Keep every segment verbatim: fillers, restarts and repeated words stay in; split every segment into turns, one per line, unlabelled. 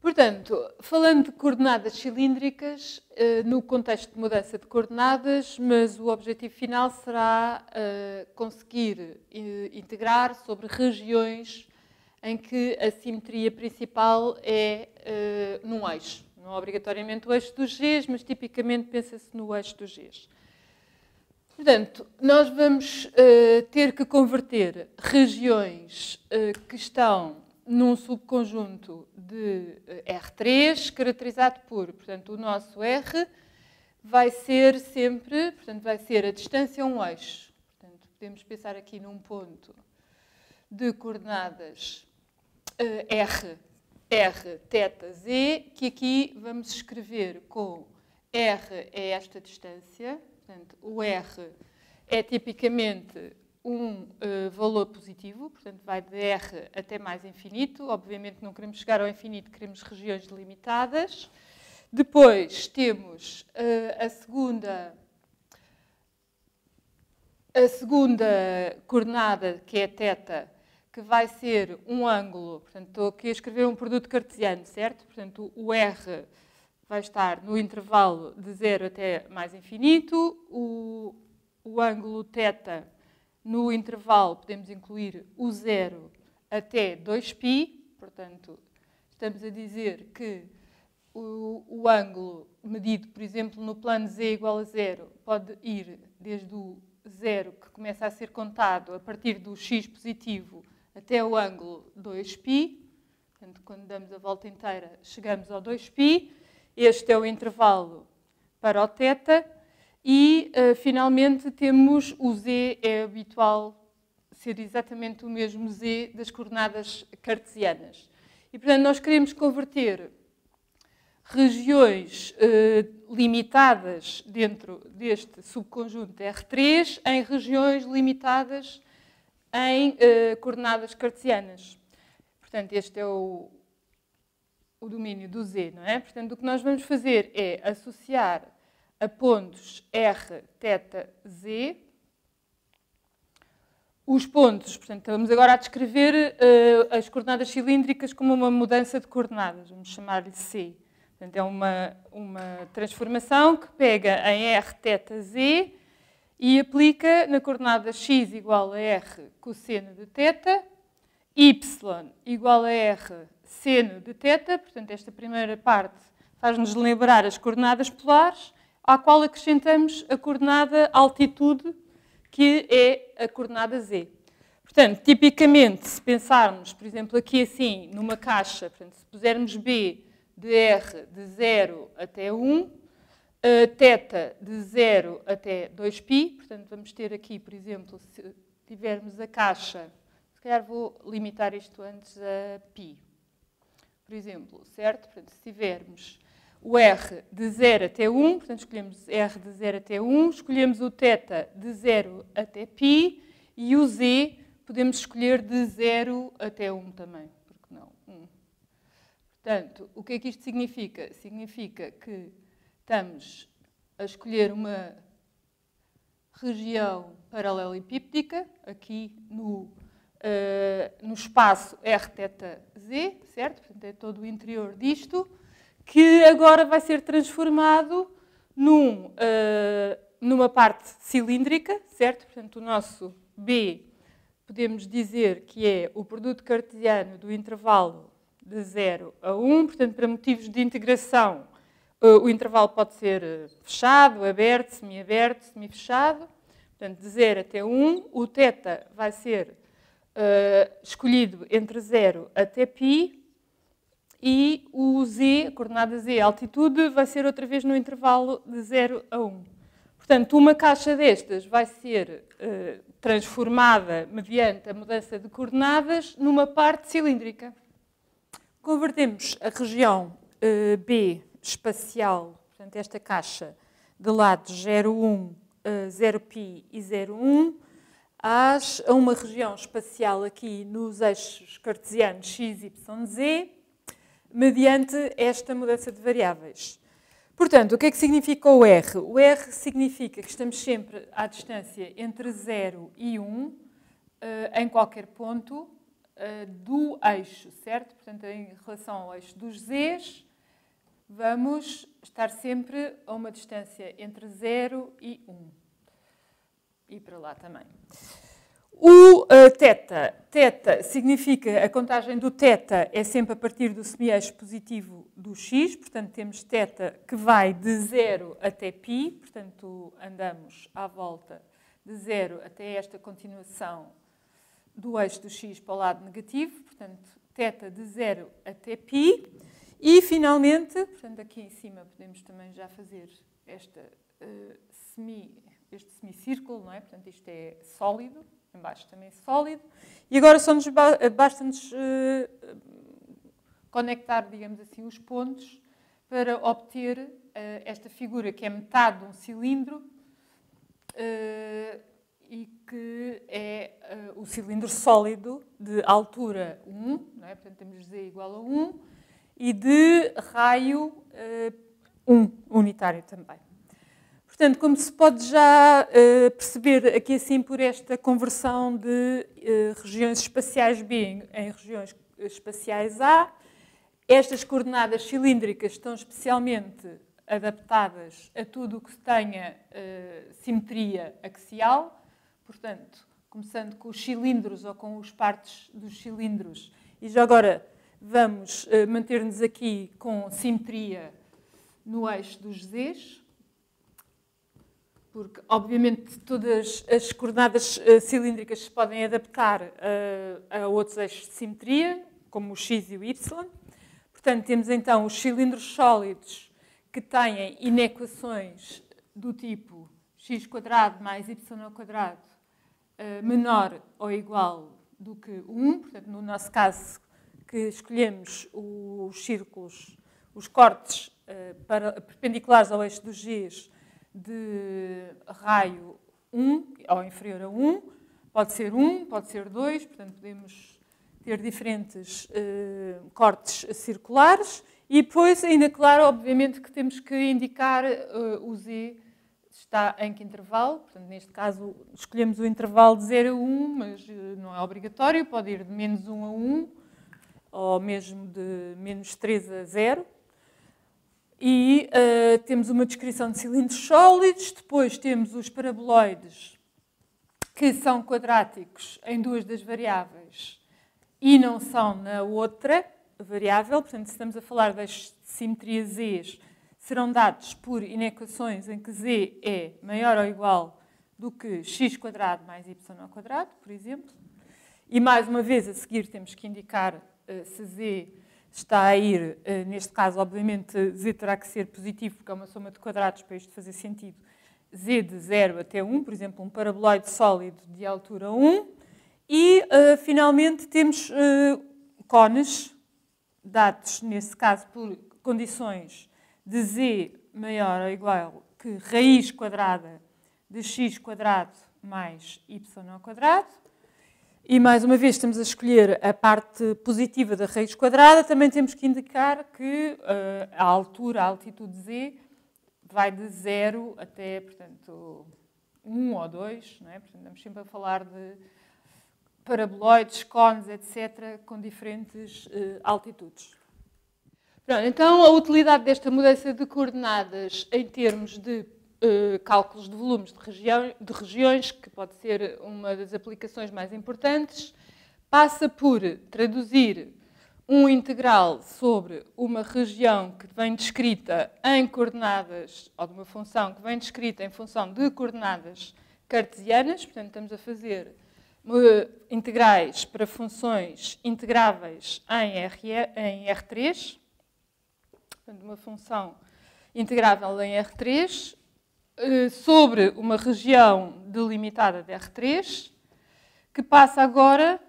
Portanto, falando de coordenadas cilíndricas, no contexto de mudança de coordenadas, mas o objetivo final será conseguir integrar sobre regiões em que a simetria principal é num eixo. Não obrigatoriamente o eixo dos Gs, mas tipicamente pensa-se no eixo dos Gs. Portanto, nós vamos ter que converter regiões que estão num subconjunto de R três, caracterizado por, portanto, o nosso R vai ser sempre, portanto, vai ser a distância a um eixo. Portanto, podemos pensar aqui num ponto de coordenadas uh, R, R, θ, Z, que aqui vamos escrever com R é esta distância, portanto, o R é tipicamente um uh, valor positivo, portanto vai de R até mais infinito. Obviamente não queremos chegar ao infinito, queremos regiões delimitadas. Depois temos uh, a segunda a segunda coordenada, que é θ, que vai ser um ângulo. Portanto, estou aqui a escrever um produto cartesiano, certo? Portanto, o R vai estar no intervalo de zero até mais infinito. O, o ângulo θ no intervalo podemos incluir o zero até dois π, portanto, estamos a dizer que o, o ângulo medido, por exemplo, no plano z igual a zero, pode ir desde o zero, que começa a ser contado a partir do x positivo, até o ângulo dois π. Portanto, quando damos a volta inteira, chegamos ao dois π. Este é o intervalo para o θ. E, uh, finalmente, temos o z, é habitual ser exatamente o mesmo z das coordenadas cartesianas. E, portanto, nós queremos converter regiões uh, limitadas dentro deste subconjunto R três em regiões limitadas em uh, coordenadas cartesianas. Portanto, este é o, o domínio do z, não é? Portanto, o que nós vamos fazer é associar a pontos R, θ, Z. Os pontos, portanto, estamos agora a descrever uh, as coordenadas cilíndricas como uma mudança de coordenadas, vamos chamar-lhe C. Portanto, é uma, uma transformação que pega em R, θ, Z e aplica na coordenada x igual a R cosseno de θ, y igual a R seno de θ, portanto, esta primeira parte faz-nos lembrar as coordenadas polares, à qual acrescentamos a coordenada altitude, que é a coordenada z. Portanto, tipicamente, se pensarmos, por exemplo, aqui assim, numa caixa, portanto, se pusermos B de R de zero até um, θ de zero até dois π, portanto, vamos ter aqui, por exemplo, se tivermos a caixa, se calhar vou limitar isto antes a π, por exemplo, certo? Portanto, se tivermos o R de zero até um, portanto, escolhemos R de zero até um, escolhemos o θ de zero até π e o Z podemos escolher de zero até um também, porque não? um. Portanto, o que é que isto significa? Significa que estamos a escolher uma região paralelepípedica, aqui no, uh, no espaço R θ Z, certo? Portanto, é todo o interior disto, que agora vai ser transformado num, uh, numa parte cilíndrica, certo? Portanto, o nosso B, podemos dizer que é o produto cartesiano do intervalo de zero a um, portanto, para motivos de integração, uh, o intervalo pode ser fechado, aberto, semi-aberto, semi-fechado, portanto, de zero até um, o θ vai ser uh, escolhido entre zero até π, e o Z, a coordenada Z, a altitude, vai ser outra vez no intervalo de zero a um. Portanto, uma caixa destas vai ser uh, transformada mediante a mudança de coordenadas numa parte cilíndrica. Convertemos a região uh, B espacial, portanto, esta caixa de lados zero, um, uh, zero π e zero, um, às, a uma região espacial aqui nos eixos cartesianos x, y, z, mediante esta mudança de variáveis. Portanto, o que é que significa o R? O R significa que estamos sempre à distância entre zero e um, em qualquer ponto, uh, do eixo, certo? Portanto, em relação ao eixo dos z's, vamos estar sempre a uma distância entre zero e um. E para lá também. O uh, θ. θ significa, a contagem do θ é sempre a partir do semi-eixo positivo do x, portanto temos θ que vai de zero até π, portanto andamos à volta de zero até esta continuação do eixo do x para o lado negativo, portanto θ de zero até π. E finalmente, portanto aqui em cima podemos também já fazer esta, uh, semi, este semicírculo, não é? Portanto isto é sólido. Em baixo também é sólido. E agora só nos basta-nos uh, conectar, digamos assim, os pontos para obter uh, esta figura que é metade de um cilindro uh, e que é uh, o cilindro sólido de altura um, não é? Portanto temos Z igual a um, e de raio uh, um, unitário também. Portanto, como se pode já uh, perceber aqui assim por esta conversão de uh, regiões espaciais B em, em regiões espaciais A, estas coordenadas cilíndricas estão especialmente adaptadas a tudo o que tenha uh, simetria axial. Portanto, começando com os cilindros ou com os partes dos cilindros. E já agora vamos uh, manter-nos aqui com simetria no eixo dos Z's. Porque, obviamente, todas as coordenadas uh, cilíndricas se podem adaptar uh, a outros eixos de simetria, como o x e o y. Portanto, temos então os cilindros sólidos que têm inequações do tipo x quadrado mais y ao quadrado uh, menor ou igual do que um. Portanto, no nosso caso, que escolhemos os círculos, os cortes uh, para, perpendiculares ao eixo dos G's, de raio um, ou inferior a um, pode ser um, pode ser dois, portanto podemos ter diferentes uh, cortes circulares e depois ainda claro, obviamente que temos que indicar uh, o Z está em que intervalo, portanto neste caso escolhemos o intervalo de zero a um, mas uh, não é obrigatório, pode ir de menos um a um ou mesmo de menos três a zero. E uh, temos uma descrição de cilindros sólidos, depois temos os paraboloides, que são quadráticos em duas das variáveis e não são na outra variável. Portanto, se estamos a falar das simetria Z, serão dados por inequações em que Z é maior ou igual do que x quadrado mais y ao quadrado, por exemplo. E, mais uma vez, a seguir temos que indicar uh, se Z está a ir, neste caso, obviamente, Z terá que ser positivo, porque é uma soma de quadrados para isto fazer sentido. Z de zero até um, por exemplo, um paraboloide sólido de altura um. E, uh, finalmente, temos uh, cones, dados, nesse caso, por condições de Z maior ou igual que raiz quadrada de x quadrado mais y ao quadrado. E, mais uma vez, estamos a escolher a parte positiva da raiz quadrada. Também temos que indicar que uh, a altura, a altitude Z, vai de zero até, portanto, um ou dois. Não é? Portanto, estamos sempre a falar de paraboloides, cones, etcétera, com diferentes uh, altitudes. Pronto, então, a utilidade desta mudança de coordenadas em termos de Uh, cálculos de volumes de, região, de regiões, que pode ser uma das aplicações mais importantes, passa por traduzir um integral sobre uma região que vem descrita em coordenadas, ou de uma função que vem descrita em função de coordenadas cartesianas. Portanto, estamos a fazer uh, integrais para funções integráveis em, R, em R três, portanto, uma função integrável em R três, sobre uma região delimitada de R três, que passa agora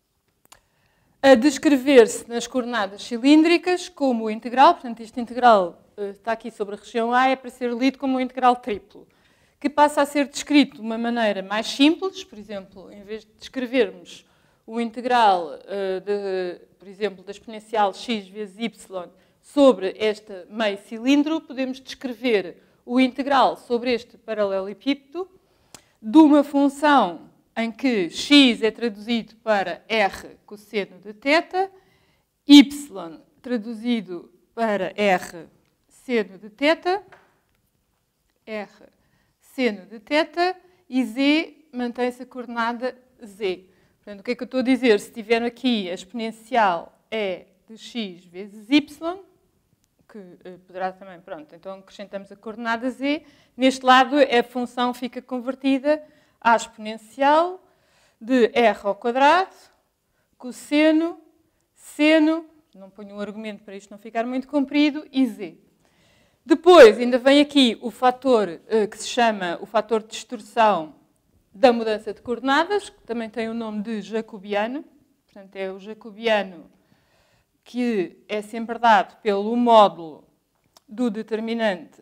a descrever-se nas coordenadas cilíndricas como o integral. Portanto, este integral está aqui sobre a região A, é para ser lido como um integral triplo, que passa a ser descrito de uma maneira mais simples. Por exemplo, em vez de descrevermos o integral, de, por exemplo, da exponencial x vezes y sobre este meio cilindro, podemos descrever o integral sobre este paralelepípedo de uma função em que x é traduzido para r cosseno de θ, y traduzido para r seno de θ, r seno de θ, e z mantém-se a coordenada z. Portanto, o que é que eu estou a dizer? Se tiver aqui a exponencial é de x vezes y, que poderá também, pronto, então acrescentamos a coordenada z, neste lado a função fica convertida à exponencial de r ao quadrado, cosseno, seno, não ponho um argumento para isto não ficar muito comprido, e z. Depois ainda vem aqui o fator que se chama o fator de distorção da mudança de coordenadas, que também tem o nome de jacobiano, portanto é o jacobiano que é sempre dado pelo módulo do determinante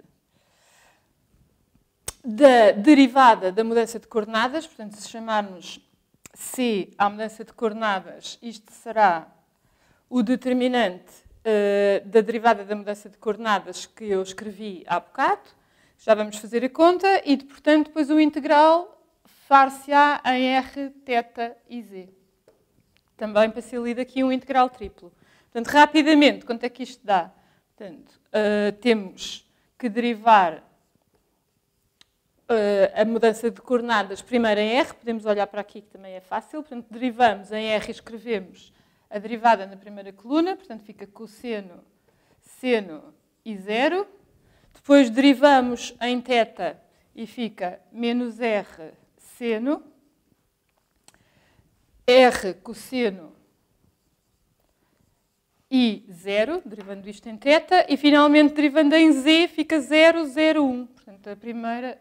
da derivada da mudança de coordenadas. Portanto, se chamarmos C à mudança de coordenadas, isto será o determinante uh, da derivada da mudança de coordenadas que eu escrevi há bocado. Já vamos fazer a conta e, portanto, depois o integral far-se-á em r, θ e z. Também para ser lido aqui um integral triplo. Portanto, rapidamente, quanto é que isto dá? Portanto, uh, temos que derivar uh, a mudança de coordenadas primeiro em r. Podemos olhar para aqui, que também é fácil. Portanto, derivamos em r e escrevemos a derivada na primeira coluna. Portanto, fica cosseno, seno e zero. Depois derivamos em θ e fica menos r seno, r cosseno e zero, derivando isto em θ, e finalmente derivando em z fica zero, zero, um. Portanto, a primeira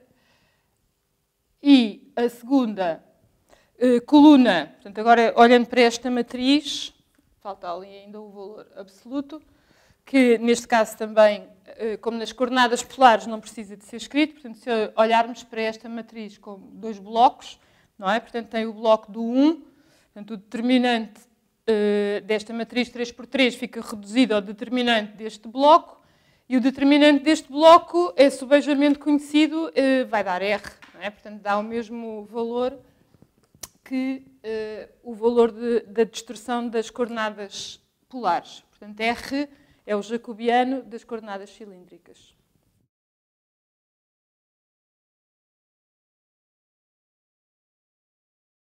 e a segunda eh, coluna, portanto, agora olhando para esta matriz, falta ali ainda o valor absoluto, que neste caso também, eh, como nas coordenadas polares, não precisa de ser escrito. Portanto, se olharmos para esta matriz como dois blocos, não é? Portanto, tem o bloco do um, portanto, o determinante Uh, desta matriz três por três fica reduzido ao determinante deste bloco, e o determinante deste bloco é subejamente conhecido, uh, vai dar R, não é? Portanto, dá o mesmo valor que uh, o valor de, da distorção das coordenadas polares. Portanto, R é o jacobiano das coordenadas cilíndricas.